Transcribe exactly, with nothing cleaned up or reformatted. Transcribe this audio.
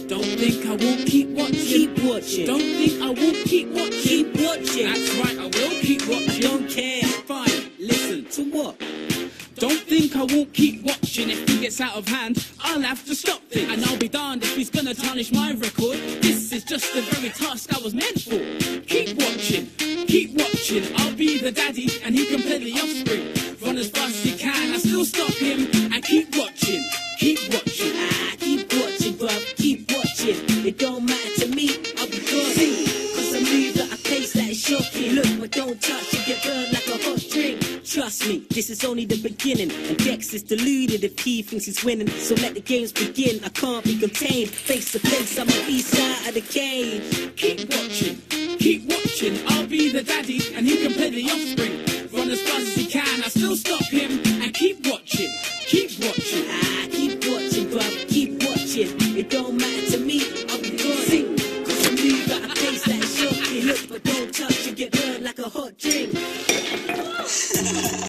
Don't think I won't keep watching. Keep watching. Don't think I won't keep watching. Keep watching. That's right, I will keep watching. I don't care. Fine, listen. To what? Don't think I won't keep watching. If he gets out of hand, I'll have to stop things. And I'll be darned if he's gonna tarnish my record. This is just the very task I was meant for. Keep watching, keep watching. I'll be the daddy and he can play the offspring. Run as fast as he can, I still stop him. And keep watching, keep watching. Ah, keep watching, bruv. Keep watching. It don't matter to me. I'll be gone. Cause I move at a pace that is shocking. Look, but don't touch it, get burned like a hot drink. Trust me, this is only the beginning. And Dex is deluded if he thinks he's winning. So let the games begin, I can't be contained. Face to face, I'm a beast out of the cage. Keep watching, keep watching. I'll be the daddy and he can play the offspring. Run as fast as he can, I still stop him. And keep watching, keep watching. Ah, keep watching, bruv. Keep watching. It don't matter to me, I'll be gone. Cause I move at a pace that is shocking. Look, but don't touch it, get burned like a hot drink.